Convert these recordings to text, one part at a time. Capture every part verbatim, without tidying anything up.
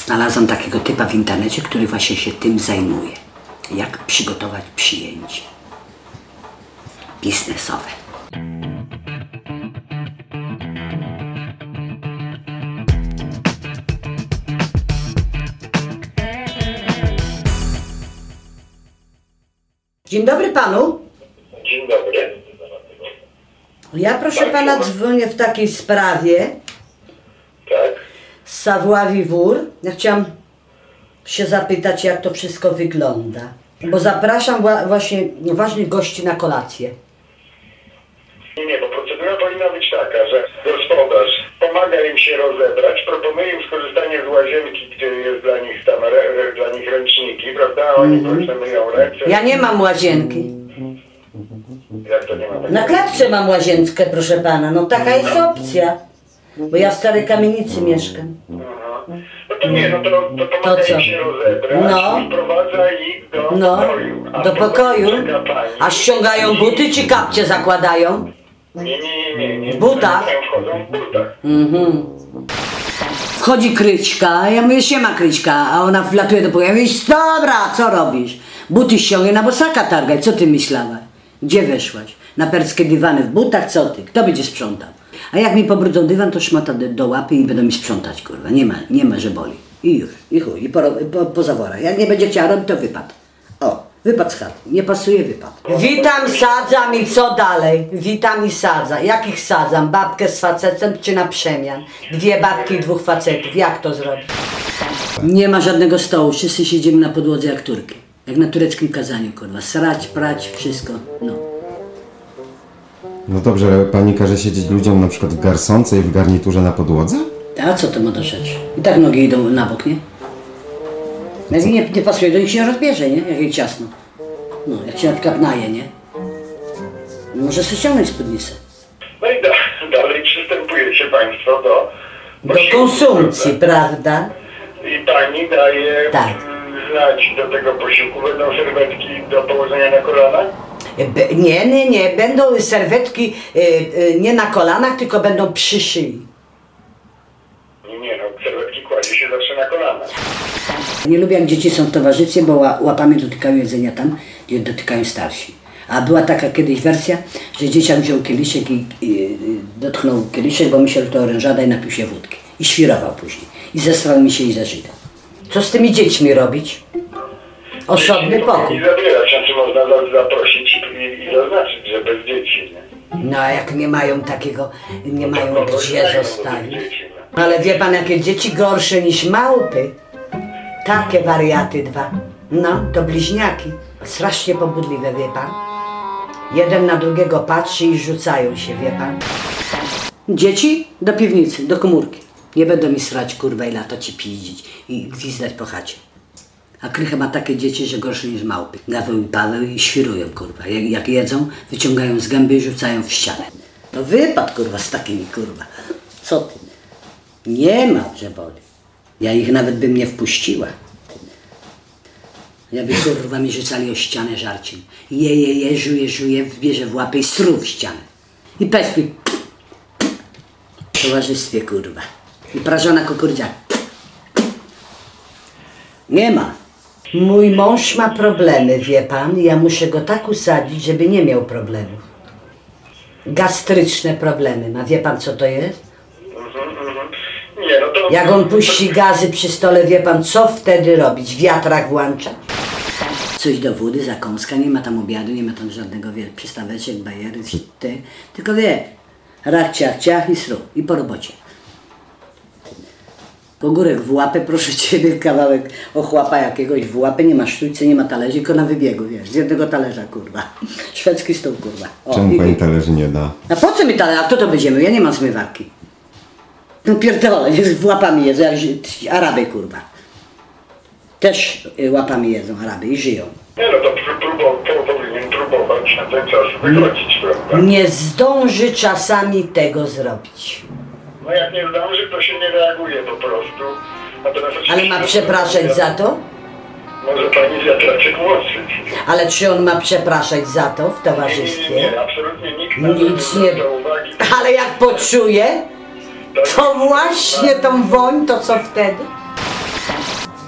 Znalazłam takiego typa w internecie, który właśnie się tym zajmuje. Jak przygotować przyjęcie biznesowe. Dzień dobry panu. Dzień dobry. Ja proszę pana dzwonię w takiej sprawie. Tak. Z Savoie-Vivre. Ja chciałam się zapytać, jak to wszystko wygląda. Bo zapraszam właśnie ważnych gości na kolację. Nie, nie, bo procedura powinna być taka, że gospodarz pomaga im się rozebrać, proponuje im skorzystanie z łazienki, gdzie jest dla nich tam re, dla nich ręczniki, prawda? Oni mm -hmm. myją ręce. Ja nie mam łazienki. Jak to nie ma? Na klatce mam łazienkę, proszę pana. No taka jest opcja. Bo ja w starej kamienicy mieszkam. Aha. No to nie, no to, to pomaga to im się rozebrać no. i wprowadza ich do no. pokoju. A do pokoju? pani, a ściągają buty czy kapcie zakładają? Nie, nie, nie, nie. W butach? Wchodzą w butach. Mhm. Wchodzi Kryćka, ja mówię, siema Kryćka, a ona wlatuje do pokoju. Ja mówię, dobra, co robisz? Buty ściągaj, na bosaka targaj, co ty myślałaś? Gdzie weszłaś? Na perskie dywany w butach, co ty? Kto będzie sprzątał? A jak mi pobrudzą dywan, to szmata do, do łapy i będą mi sprzątać, kurwa. Nie ma, nie ma, że boli. I już, i chuj, i po, po, po zaworach. Jak nie będzie chciała robić, to wypad. O, wypad z chaty. Nie pasuje, wypad. Witam, sadzam i co dalej? Witam i sadzam. Jakich sadzam? Babkę z facetem czy na przemian? Dwie babki i dwóch facetów. Jak to zrobić? Nie ma żadnego stołu. Wszyscy siedzimy na podłodze jak Turki. Jak na tureckim kazaniu, kurwa. Srać, prać, wszystko. No. No dobrze, pani każe siedzieć ludziom na przykład w garsonce i w garniturze na podłodze? A co to ma do rzeczy? I tak nogi idą na bok, nie? Jak nie, nie pasuje, to niech się rozbierze, nie? Jak jej ciasno. No, jak się na przykład naje, nie? Może sobie ściągnąć spódnicę. No i da, dalej przystępujecie państwo do... Do konsumpcji, prawda? I pani daje tak. znać do tego posiłku. Będą serwetki do położenia na kolanach? Be, nie, nie, nie. Będą serwetki y, y, nie na kolanach, tylko będą przy szyi. Nie, nie, no serwetki kładzie się zawsze na kolanach. Nie lubię, jak dzieci są w towarzystwie, bo łapami dotykają jedzenia tam, gdzie dotykają starsi. A była taka kiedyś wersja, że dzieciak wziął kieliszek i, i, i dotknął kieliszek, bo myślał, że to orężada i napił się wódki. I świrował później. I zesrał mi się i zażygał. Co z tymi dziećmi robić? Osobny pokój. I zabierać, znaczy można zaprosić i, i zaznaczyć, że bez dzieci. Nie? No a jak nie mają takiego, nie no mają gdzie zostawić. No. Ale wie pan, jakie dzieci gorsze niż małpy? Takie wariaty dwa. No, to bliźniaki. Strasznie pobudliwe, wie pan. Jeden na drugiego patrzy i rzucają się, wie pan. Dzieci do piwnicy, do komórki. Nie będą mi srać, kurwa, i latać i piździć i gwizdać po chacie. A Krycha ma takie dzieci, że gorsze niż małpy. Gaweł i Paweł i świrują, kurwa. Jak, jak jedzą, wyciągają z gęby i rzucają w ścianę. To wypad, kurwa, z takimi, kurwa. Co ty? Nie ma, że boli. Ja ich nawet bym nie wpuściła. Ja by, kurwa, mi rzucali o ścianę żarciem. Je, je, je, żuje, żuje, bierze w łapę i stru w ścianę. I pestwi. W towarzystwie, kurwa. I prażona kukurydza. Nie ma. Mój mąż ma problemy, wie pan. Ja muszę go tak usadzić, żeby nie miał problemów. Gastryczne problemy ma. Wie pan, co to jest? Nie, no to... Jak on puści gazy przy stole, wie pan, co wtedy robić? Wiatrak włącza? Coś do wody, zakąska, nie ma tam obiadu, nie ma tam żadnego, wie, przystaweczek, bajery, ty, tylko wie, rak, ciach, ciach i sru. I po robocie. Ogórek w łapę, proszę ciebie, kawałek ochłapa jakiegoś w łapę, nie ma sztućce, nie ma talerzy, tylko na wybiegu, wiesz, z jednego talerza, kurwa. Szwedzki stół, kurwa. O, czemu i, pani talerzy nie da? A po co mi talerz? A kto to będziemy? Ja nie mam zmywarki. No pierdolę, w łapami jedzą, jak Araby, kurwa. Też łapami jedzą Araby i żyją. Nie, no to próbował, powinien próbować na ten czas wychodzić, prawda? Nie zdąży czasami tego zrobić. No jak nie zdąży, to się nie reaguje po prostu. Ale ma przepraszać za to? Może pani wiatraczek włosy. Ale czy on ma przepraszać za to w towarzystwie? Nie, nie, nie, absolutnie nikt Nic nie. do uwagi. Ale jak poczuje, to właśnie tą woń, to co wtedy?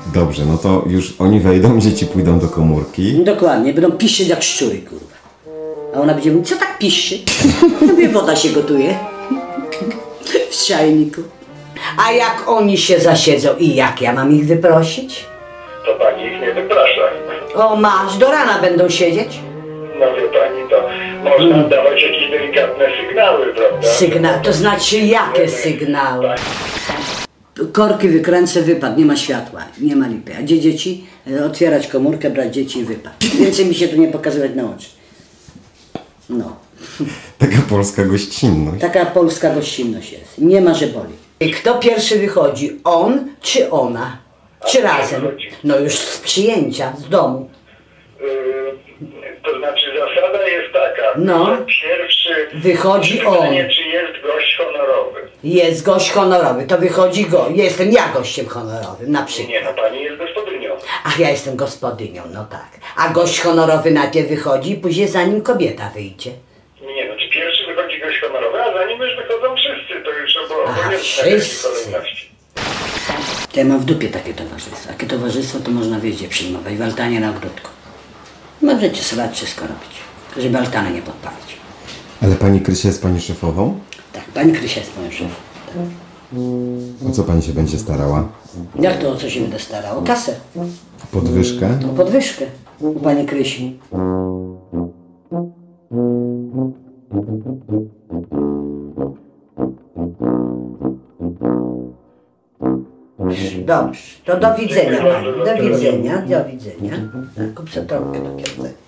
Dobrze, no to już oni wejdą, dzieci pójdą do komórki. Dokładnie, będą piszczeć jak szczury, kurwa. A ona będzie mówić, co tak piszczy? Mówię, woda się gotuje w czajniku. A jak oni się zasiedzą i jak ja mam ich wyprosić? To pani ich nie wyprasza. O, masz, do rana będą siedzieć. No wie pani, to można dawać jakieś delikatne sygnały, prawda? Sygnał, to znaczy jakie sygnały? Korki wykręcę, wypad, nie ma światła, nie ma lipy. A gdzie dzieci? Otwierać komórkę, brać dzieci i wypad. Więcej mi się tu nie pokazywać na oczy. No. Taka polska gościnność. Taka polska gościnność jest. Nie ma, że boli. I kto pierwszy wychodzi? On czy ona? Czy razem? No już z przyjęcia, z domu. Yy, to znaczy zasada jest taka, No. że pierwszy Wychodzi pytanie, on. czy jest gość honorowy. Jest gość honorowy, to wychodzi go. Jestem ja gościem honorowym, na przykład. Nie, no pani jest gospodynią. Ach, ja jestem gospodynią, no tak. A gość honorowy najpierw wychodzi, później za nim kobieta wyjdzie. Nie, no czy pierwszy wychodzi gość honorowy, a za nim już wychodzą wszyscy, to już było Aha, obojętne w jakiej wszyscy. kolejności. To ja mam w dupie takie towarzystwo. Takie towarzystwo to można wiedzieć przyjmować w altanie na ogródku. Możecie sobie wszystko robić, żeby altany nie podpalić. Ale pani Krysia jest pani szefową? Tak, pani Krysia jest moją szefą. O co pani się będzie starała? Jak to o co się będę starał? O kasę, Podwyżkę? o podwyżkę u pani Krysi. Dobrze, to do widzenia pani, do widzenia, do widzenia. Kup sobie torebkę do kieszeni.